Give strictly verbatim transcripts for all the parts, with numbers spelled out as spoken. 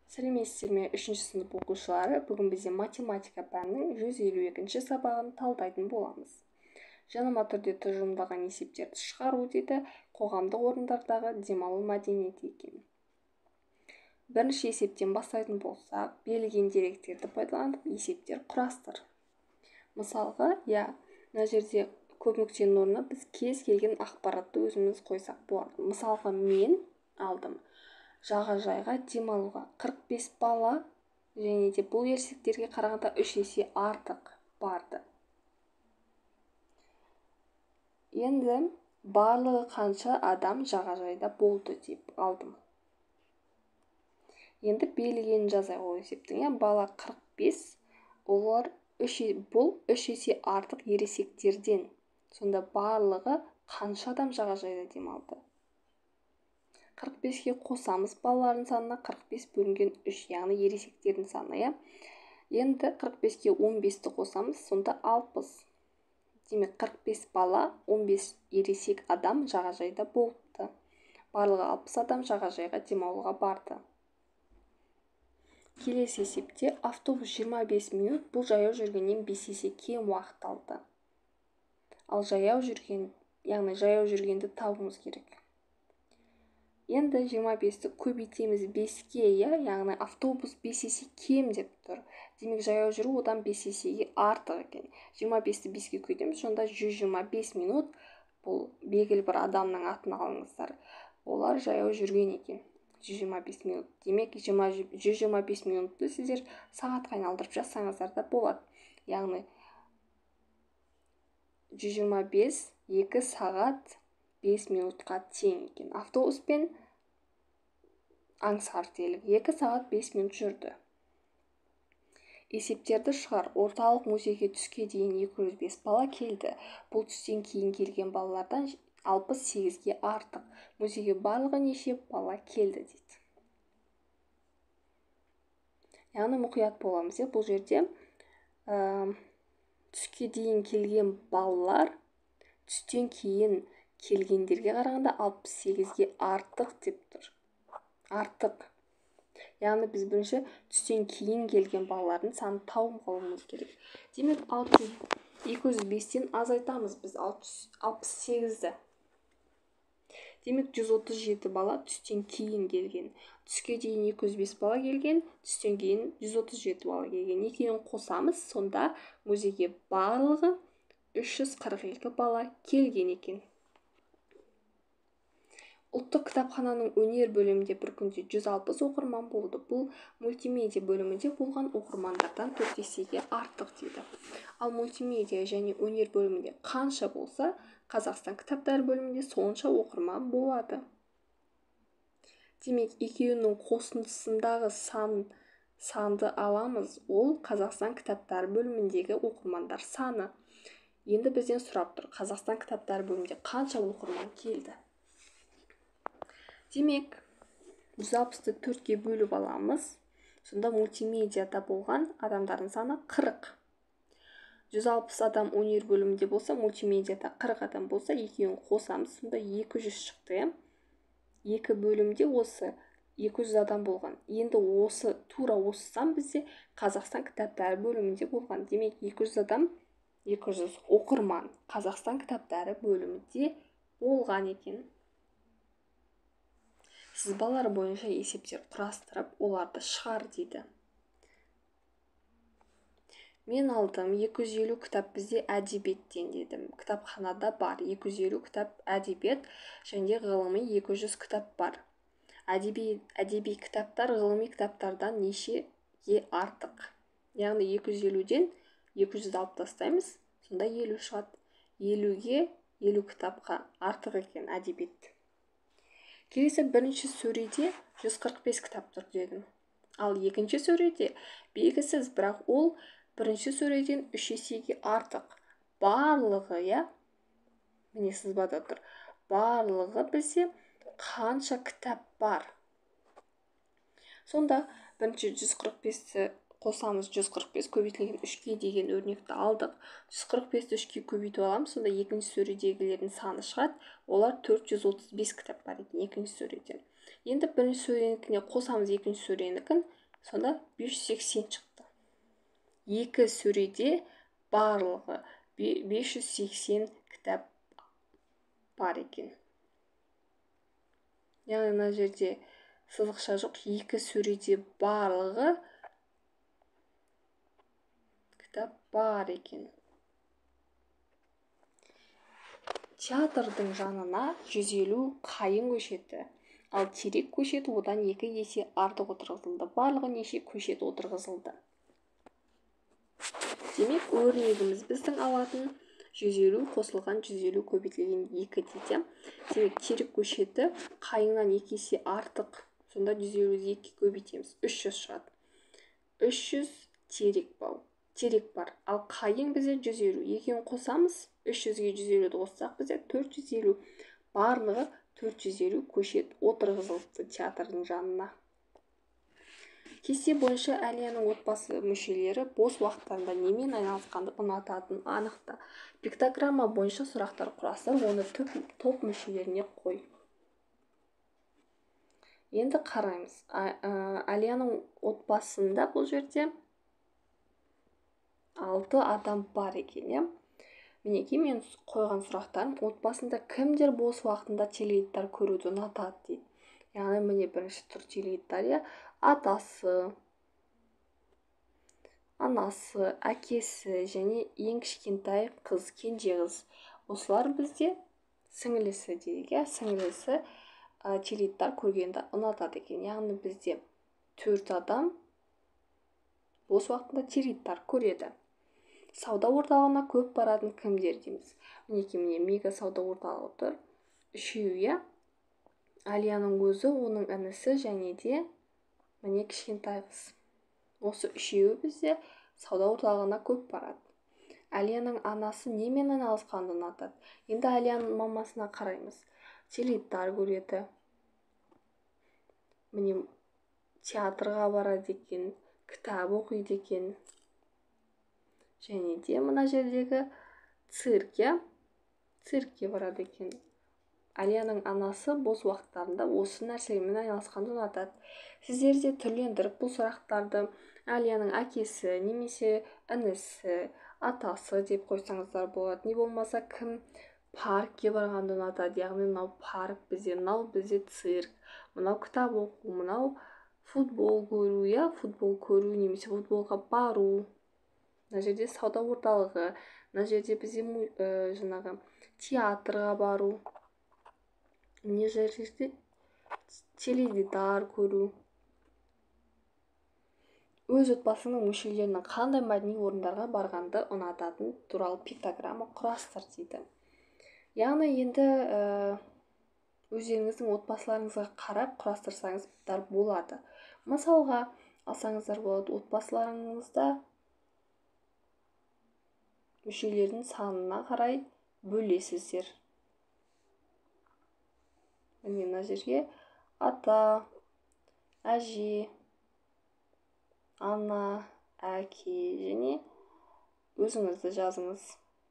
Сәлеметсіздер ме, үшінші сынып оқушылары. Бүгін бізде математика пәнінің жүз елу екінші сабағын талдайтын боламыз. Жанама түрде тұжырымдалған есептерді шығару дейді, қоғамдық орындардағы демалу мәдениеті екен. Бірінші есептен бастайтын болсақ, берілген деректерді пайдаланып есептер құрастыр. Мысалға, я, мына жерде көп нүктенің орнына біз кез келген ақпаратты өзіміз қойсақ болады. Мысалға, мен алдым жағажайға демалуға қырық бес бала, және де бұл ересектерге қарағанда үш есе артық барды. Енді барлығы қанша адам жағажайда болды деп алдым. Енді берілгенін жазайық ол есептің. Я, бала қырық бес, олар үш, бұл үш есе артық ересектерден. Сонда барлығы қанша адам жағажайда демалды? қырық беске қосамыз балалардың санына, қырық бес бөлінген үш, яғни ересектердің саны, я. Енді қырық беске он бесті қосамыз, сонда алпыс. Демек, қырық бес бала, он бес ересек адам жағажайда болыпты. Барлығы алпыс адам жағажайға демалуға барды. Келесі есепте автобус жиырма бес минут, бұл жаяу жүргеннен бес есе кем уақыт алды. Ал жаяу жүрген, яғни жаяу жүргенді табуымыз керек. Енді жиырма бесті көбейтеміз беске, я, яғни автобус бес есе кем деп тұр. Демек, жаяу жүру одан бес есеге артық екен. жиырма бесті беске көбейтеміз, сонда жүз жиырма бес минут, бұл белгілі бір адамның атын алыңыздар. Олар жаяу жүрген екен. жүз жиырма бес минут. Демек, жүз жиырма бес минутты сіздер сағатқа айналдырып жазсаңыздар да болады. Яғни жүз жиырма бес екі сағат бес минутқа тең екен. Автобуспен аңсар делік екі сағат бес минут жүрді. Есептерді шығар. Орталық музейге түске дейін екі жүз бес бала келді. Бұл түстен кейін келген балалардан алпыс сегізге артық. Музейге барлығы неше бала келді дейді. Яғни мұқият боламыз. Бұл жерде ә, түске дейін келген балалар түстен кейін келгендерге қарағанда алпыс сегізге артық деп тұр. Артық. Яғни біз бірінші түстен кейін келген балалардың саны тауып алуымыз керек. Демек, екі жүз бестен азайтамыз біз алпыс сегізді. Демек, жүз отыз жеті бала түстен кейін келген. Түске дейін екі жүз бес бала келген, түстен кейін жүз отыз жеті бала келген. Екеуін қосамыз, сонда музейге барлығы үш жүз қырық екі бала келген екен. Ұлттық кітапхананың өнер бөлімінде бір күнде жүз алпыс оқырман болды. Бұл мультимедиа бөлімінде болған оқырмандардан төрт есеге артық дейді. Ал мультимедиа және өнер бөлімінде қанша болса, Қазақстан кітаптары бөлімінде сонша оқырман болады. Демек, екеуінің қосындысындағы сан, санды аламыз, ол Қазақстан кітаптары бөліміндегі оқырмандар саны. Енді бізден сұрап тұр, Қазақстан кітаптары бөлімінде қанша оқырман келді? Демек, жүз алпысты төртке бөліп аламыз. Сонда мультимедиада болған адамдардың саны қырық. жүз алпыс адам өнер бөлімінде болса, мультимедиада қырық адам болса, екеуін қосамыз. Сонда екі жүз шықты. Екі бөлімде осы екі жүз адам болған. Енді осы тура осыдан бізде Қазақстан кітаптары бөлімінде болған. Демек, екі жүз адам, екі жүз оқырман Қазақстан кітаптары бөлімінде болған екен. Сызбалар бойынша есептер құрастырып, оларды шығар дейді. Мен алдым екі жүз елу кітап бізде әдебиеттен дедім. Кітапханада бар екі жүз елу кітап әдебиет және ғылыми екі жүз кітап бар. Әдеби, әдеби кітаптар ғылыми кітаптардан нешеге артық. Яғни екі жүз елуден екі жүзді алып тастаймыз, сонда елу шығады. елуге елу кітапқа артық екен әдебиет. Келесі бірінші сөреде жүз қырық бес кітап тұр дедім. Ал екінші сөреде белгісіз, бірақ ол бірінші сөреден үш есеге артық. Барлығы, я, міне сызбада тұр. Барлығы бізде қанша кітап бар? Сонда бірінші жүз қырық бесті қосамыз, жүз қырық бес көбейтілген үшке деген өрнекті алдық. жүз қырық бесті үшке көбейтіп аламыз, сонда екінші сөредегілердің саны шығады. Олар төрт жүз отыз бес кітап бар екен екінші сөреден. Енді бірінші сөренікіне қосамыз екінші сөренікін, сонда бес жүз сексен шықты. Екі сөреде барлығы бес жүз сексен кітап бар екен. Яғни мына жерде сызықша жоқ, екі сөреде барлығы кітап бар екен. Театрдың жанына жүз елу қайың көшеті, ал терек көшеті одан екі есе артық отырғызылды. Барлығы неше көшет отырғызылды? Демек, өрнегіміз біздің алатын жүз елу қосылған жүз елу көбейтілген екі дейді. Демек, терек көшеті қайыңнан екі есе артық. Сонда жүз елуді екі көбейтеміз. үш жүз шығады. үш жүз терек бау. Терек бар. Ал қайың бізде жүз елу. Екеуін қосамыз, үш жүзге жүз елуді қоссақ бізде төрт жүз елу. Барлығы төрт жүз елу көшет отырғызылды театрдың жанына. Кесте бойынша Әлияның отбасы мүшелері бос уақыттарында немен айналысқанды ұнататынын анықта. Пиктограмма бойынша сұрақтар құрастыр, оны топ мүшелеріне қой. Енді қараймыз. Әлияның отбасында бұл жерде алты адам бар екен. Мінеки мен қойған сұрақтарым, отбасында кімдер бос уақытында теледидар көруді ұнатады дейді. Яғни міне бірінші тұр теледидар, атасы, анасы, әкесі және ең кішкентай қыз, кенже қыз. Осылар бізде сіңілісі дейді. Сіңілісі теледидар көргенді ұнатады екен. Яғни бізде төрт адам бос уақытында теледидар көреді. Сауда орталығына көп баратын кімдер дейміз. Мінеки міне мега сауда орталығы тұр. Үшеуі, Әлияның өзі, оның інісі және де міне кішкентай қыз. Осы үшеуі бізде сауда орталығына көп барады. Әлияның анасы немен айналысқанды ұнатады? Енді Әлияның мамасына қараймыз. Теледидар көреді. Міне театрға барады екен, кітап оқиды екен. Және де мына жердегі циркке, циркке барады екен. Әлияның анасы бос уақыттарында осы нәрселермен айналысқанды ұнатады. Сіздер де түрлендіріп бұл сұрақтарды Әлияның әкесі немесе інісі, атасы деп қойсаңыздар болады. Не болмаса кім паркке барғанды ұнатады. Яғни мынау парк бізде, мынау бізде цирк, мынау кітап оқу, мынау футбол көру, я футбол көру немесе футболға бару. Мына жерде сауда орталығы, мына жерде бізде жаңағы театрға бару. Мына жерде теледидар көру. Өз отбасының мүшелерінің қандай мәдени орындарға барғанды ұнататын туралы пиктограмма құрастыр дейді. Яғни енді өздеріңіздің отбасыларыңызға қарап құрастырсаңыздар болады. Мысалға алсаңыздар болады, отбасыларыңызда мүшелердің санына қарай бөлесіздер. Міне мына жерге ата, әже, ана, әке және өзіңізді жазыңыз.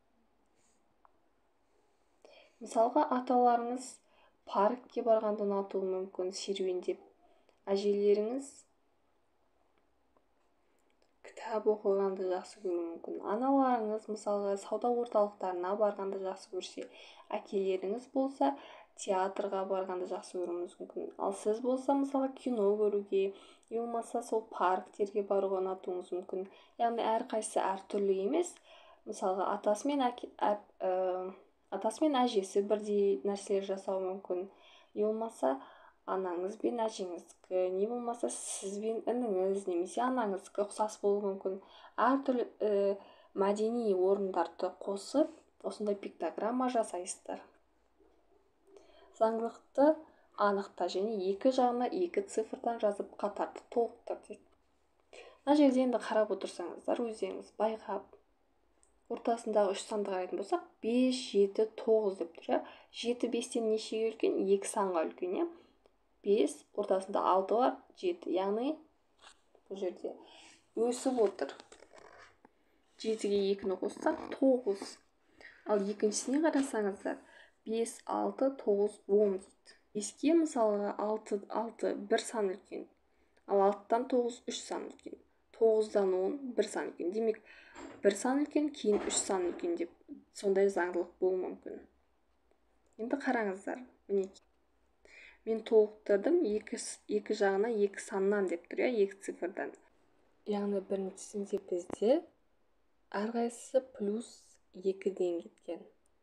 Мысалға аталарыңыз паркке барғанды ұнатуы мүмкін, серуендеп. Әжелеріңіз кітап оқығанды жақсы көруі мүмкін. Аналарыңыз мысалға сауда орталықтарына барғанды жақсы көрсе, әкелеріңіз болса театрға барғанды жақсы көруіңіз мүмкін. Ал сіз болса мысалға кино көруге, болмаса сол парктерге баруға ұнатуыңыз мүмкін. Яғни әрқайсысы әртүрлі емес. Мысалға атасы мен әке, ә, атасы мен әжесі бірдей нәрселер жасауы мүмкін. Не болмаса анаңыз бен әжеңіздікі, не болмаса сіз бен ініңіз немесе анаңыздікі ұқсас болуы мүмкін. Әртүрлі ә, мәдени орындарды қосып, осындай пиктограмма жасайсыздар. Заңдылықты анықта және екі жағына екі цифрдан жазып қатарды толықтыр дейді. Мына жерде енді қарап отырсаңыздар, өздеріңіз байқап, ортасындағы үш санды қарайтын болсақ, бес, жеті, тоғыз деп тұр. жеті бестен нешеге үлкен? екі санға үлкен. бес, ортасында алты бар, жеті. Яғни бұл жерде өсіп отыр. жетіге екіні қоссақ, тоғыз. Ал екіншісіне қарасаңыздар, бес, алты, тоғыз, он дейді. беске мысалға алты, алты бір сан үлкен. Ал алтыдан тоғыз үш сан үлкен. тоғыздан он бір сан үлкен. Демек, бір сан үлкен, кейін үш сан үлкен деп сондай заңдылық болуы мүмкін. Енді қараңыздар. Мінекей. Мен толықтырдым, екі, екі жағына екі саннан деп тұр, иә, екі цифрдан. Яғни біріншісінде бізде әрқайсысы плюс екіден кеткен.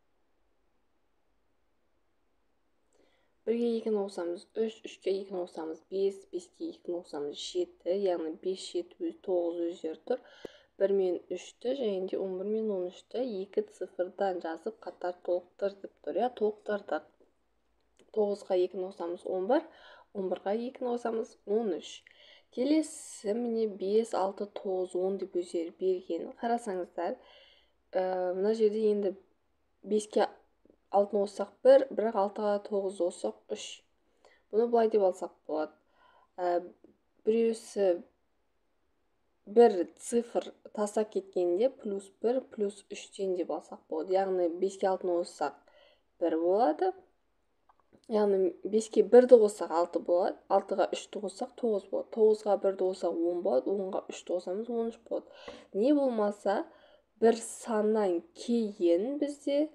бірге екіні қосамыз үш, үшке екіні қосамыз бес, беске екіні қосамыз жеті, яғни бес, жеті, тоғыз өздері тұр. бір мен үшті және де он бір мен он үшті екі цифрдан жазып қатар толықтыр деп тұр, иә, толықтырдық. тоғызға екіні қосамыз он бір, он бірға екіні қосамыз он үш. Келесі міне бес, алты, тоғыз, он деп өздері берген. Қарасаңыздар, мына жерде енді беске алтыны қоссақ бір, бірақ алтыға тоғыз қоссақ үш. Бұны былай деп алсақ болады. Біреусі бір цифр тастап кеткенде плюс бір, плюс үштен деп алсақ болады. Яғни беске алтыны қоссақ бір болады. Яғни беске бірді қоссақ алты болады. алтыға үшті қоссақ тоғыз болады. тоғызға бірді қоссақ он болады. онға үшті қоссамыз он үш болады. Не болмаса бір саннан кейін бізде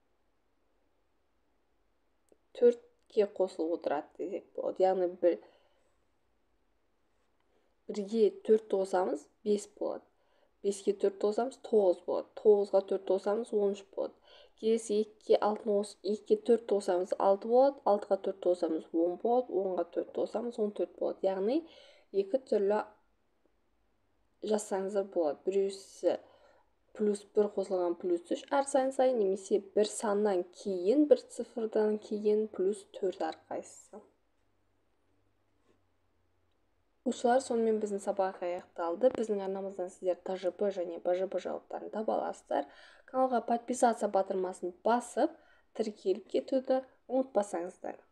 төртке қосылып отырады десек болады. Яғни бір, бірге төртті қосамыз бес болады. беске төртті қосамыз тоғыз болады. тоғызға төртті қосамыз он үш болады. Келесі екіге алтыны қос, екіге төртті қосамыз алты болады. алтыға төртті қосамыз он болады. онға төртті қосамыз он төрт болады. Яғни екі түрлі жазсаңыздар болады. Біреусі плюс бір қосылған плюс үш әр сан сайын, немесе бір саннан кейін, бір цифрдан кейін плюс төрт әрқайсысы. Оқушылар, сонымен біздің сабақ аяқталды. Біздің арнамыздан сіздер Т Ж Б және Б Ж Б жауаптарын таба аласыздар. Каналға подписаться батырмасын басып, тіркеліп кетуді ұмытпасаңыздар.